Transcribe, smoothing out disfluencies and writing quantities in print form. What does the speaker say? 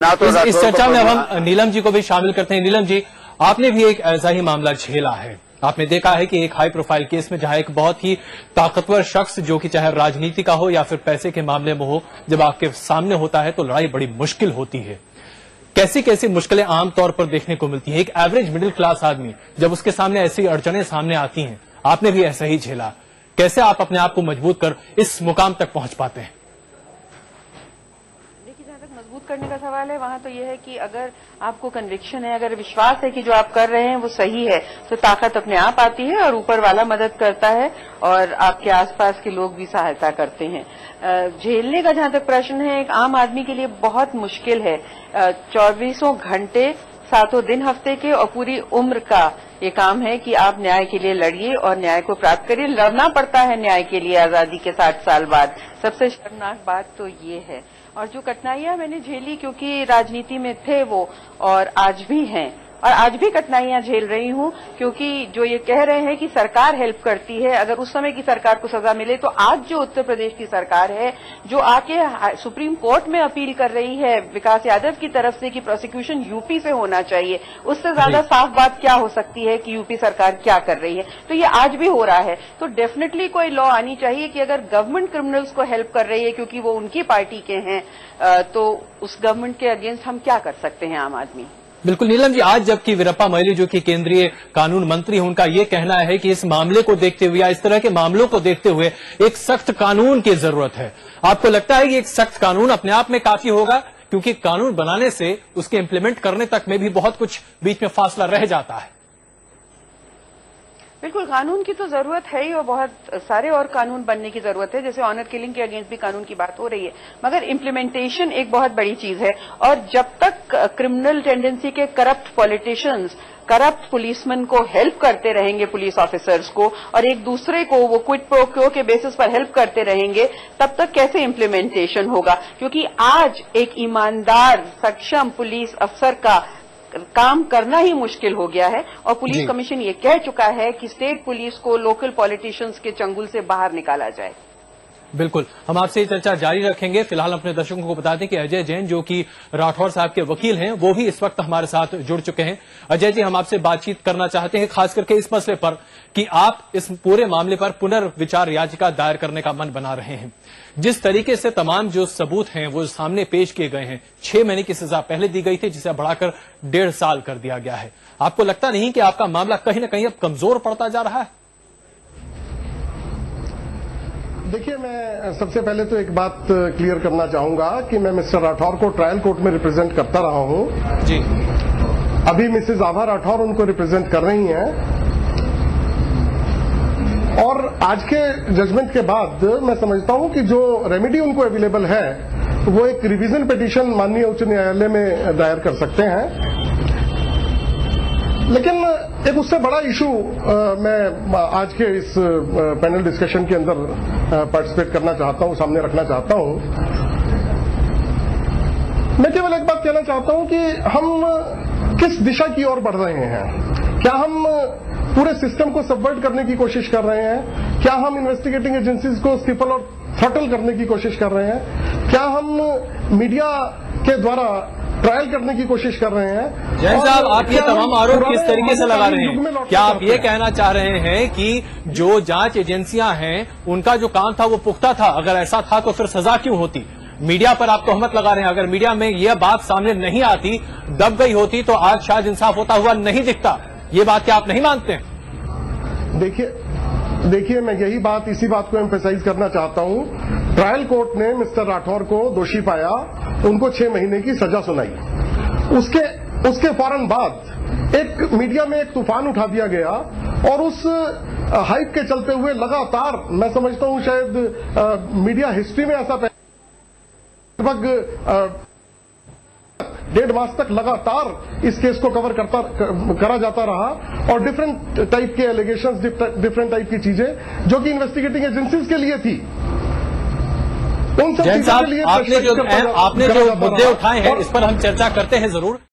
इस चर्चा में अब हम नीलम जी को भी शामिल करते हैं। नीलम जी, आपने भी एक ऐसा ही मामला झेला है। आपने देखा है कि एक हाई प्रोफाइल केस में जहां एक बहुत ही ताकतवर शख्स, जो कि चाहे राजनीति का हो या फिर पैसे के मामले में हो, जब आपके सामने होता है तो लड़ाई बड़ी मुश्किल होती है। कैसी कैसी मुश्किलें आमतौर पर देखने को मिलती हैं? एक एवरेज मिडिल क्लास आदमी जब उसके सामने ऐसी अड़चनें सामने आती हैं, आपने भी ऐसा ही झेला, कैसे आप अपने आप को मजबूत कर इस मुकाम तक पहुंच पाते हैं? मजबूत करने का सवाल है वहां तो यह है कि अगर आपको कन्विक्शन है, अगर विश्वास है कि जो आप कर रहे हैं वो सही है, तो ताकत अपने आप आती है और ऊपर वाला मदद करता है और आपके आसपास के लोग भी सहायता करते हैं। झेलने का जहां तक प्रश्न है, एक आम आदमी के लिए बहुत मुश्किल है। 24 घंटे 7 दिन हफ्ते के और पूरी उम्र का ये काम है कि आप न्याय के लिए लड़िए और न्याय को प्राप्त करिए। लड़ना पड़ता है न्याय के लिए आजादी के 60 साल बाद। सबसे शर्मनाक बात तो ये है। और जो कठिनाइयां मैंने झेली, क्योंकि राजनीति में थे वो और आज भी हैं, और आज भी कठिनाइयां झेल रही हूं, क्योंकि जो ये कह रहे हैं कि सरकार हेल्प करती है, अगर उस समय की सरकार को सजा मिले, तो आज जो उत्तर प्रदेश की सरकार है, जो आके सुप्रीम कोर्ट में अपील कर रही है विकास यादव की तरफ से कि प्रोसिक्यूशन यूपी से होना चाहिए, उससे ज्यादा साफ बात क्या हो सकती है कि यूपी सरकार क्या कर रही है। तो ये आज भी हो रहा है। तो डेफिनेटली कोई लॉ आनी चाहिए कि अगर गवर्नमेंट क्रिमिनल्स को हेल्प कर रही है क्योंकि वो उनकी पार्टी के हैं, तो उस गवर्नमेंट के अगेंस्ट हम क्या कर सकते हैं आम आदमी। बिल्कुल नीलम जी, आज जबकि वीरप्पा मोइली जो कि केंद्रीय कानून मंत्री हैं, उनका ये कहना है कि इस मामले को देखते हुए या इस तरह के मामलों को देखते हुए एक सख्त कानून की जरूरत है। आपको लगता है कि एक सख्त कानून अपने आप में काफी होगा? क्योंकि कानून बनाने से उसके इंप्लीमेंट करने तक में भी बहुत कुछ बीच में फासला रह जाता है। बिल्कुल, कानून की तो जरूरत है ही और बहुत सारे और कानून बनने की जरूरत है। जैसे ऑनर किलिंग के अगेंस्ट भी कानून की बात हो रही है, मगर इम्प्लीमेंटेशन एक बहुत बड़ी चीज है। और जब तक क्रिमिनल टेंडेंसी के करप्ट पॉलिटिशियंस करप्ट पुलिसमैन को हेल्प करते रहेंगे, पुलिस ऑफिसर्स को, और एक दूसरे को वो क्विड प्रो क्वो के बेसिस पर हेल्प करते रहेंगे, तब तक कैसे इम्प्लीमेंटेशन होगा? क्योंकि आज एक ईमानदार सक्षम पुलिस अफसर का काम करना ही मुश्किल हो गया है। और पुलिस कमीशन ये कह चुका है कि स्टेट पुलिस को लोकल पॉलिटिशियंस के चंगुल से बाहर निकाला जाए। बिल्कुल, हम आपसे ये चर्चा जारी रखेंगे। फिलहाल अपने दर्शकों को बता दें कि अजय जैन, जो कि राठौर साहब के वकील हैं, वो भी इस वक्त हमारे साथ जुड़ चुके हैं। अजय जी, हम आपसे बातचीत करना चाहते हैं खास करके इस मसले पर कि आप इस पूरे मामले पर पुनर्विचार याचिका दायर करने का मन बना रहे हैं। जिस तरीके से तमाम जो सबूत हैं वो सामने पेश किए गए हैं, 6 महीने की सजा पहले दी गई थी, जिसे बढ़ाकर 1.5 साल कर दिया गया है। आपको लगता नहीं कि आपका मामला कहीं ना कहीं अब कमजोर पड़ता जा रहा है? देखिए, मैं सबसे पहले तो एक बात क्लियर करना चाहूंगा कि मैं मिस्टर राठौर को ट्रायल कोर्ट में रिप्रेजेंट करता रहा हूं जी। अभी मिसेज आभा राठौर उनको रिप्रेजेंट कर रही हैं, और आज के जजमेंट के बाद मैं समझता हूं कि जो रेमेडी उनको अवेलेबल है वो एक रिवीजन पिटीशन माननीय उच्च न्यायालय में दायर कर सकते हैं। लेकिन एक उससे बड़ा इशू मैं आज के इस पैनल डिस्कशन के अंदर पार्टिसिपेट करना चाहता हूं, सामने रखना चाहता हूं। मैं केवल एक बात कहना चाहता हूं कि हम किस दिशा की ओर बढ़ रहे हैं। क्या हम पूरे सिस्टम को सबवर्ट करने की कोशिश कर रहे हैं? क्या हम इन्वेस्टिगेटिंग एजेंसीज को स्टिफल और थ्रॉटल करने की कोशिश कर रहे हैं? क्या हम मीडिया के द्वारा ट्रायल करने की कोशिश कर रहे हैं? जैन साहब, आप ये तमाम आरोप किस तरीके से लगा रहे हैं? क्या आप ये कहना चाह रहे हैं कि जो जांच एजेंसियां हैं उनका जो काम था वो पुख्ता था? अगर ऐसा था तो फिर सजा क्यों होती? मीडिया पर आप तोहमत लगा रहे हैं। अगर मीडिया में यह बात सामने नहीं आती, दब गई होती, तो आज शायद इंसाफ होता हुआ नहीं दिखता। ये बात क्या आप नहीं मानते हैं? देखिए, मैं इसी बात को एम्फेसाइज करना चाहता हूं। ट्रायल कोर्ट ने मिस्टर राठौर को दोषी पाया, उनको 6 महीने की सजा सुनाई। उसके फौरन बाद एक मीडिया में एक तूफान उठा दिया गया, और उस हाइप के चलते हुए लगातार, मैं समझता हूं शायद मीडिया हिस्ट्री में ऐसा लगभग 1.5 मास तक लगातार इस केस को करा जाता रहा, और डिफरेंट टाइप के एलिगेशंस, डिफरेंट टाइप की चीजें जो कि इन्वेस्टिगेटिंग एजेंसीज के लिए थी, उन सब चीजों के लिए आपने जो मुद्दे उठाए हैं इस पर हम चर्चा करते हैं जरूर।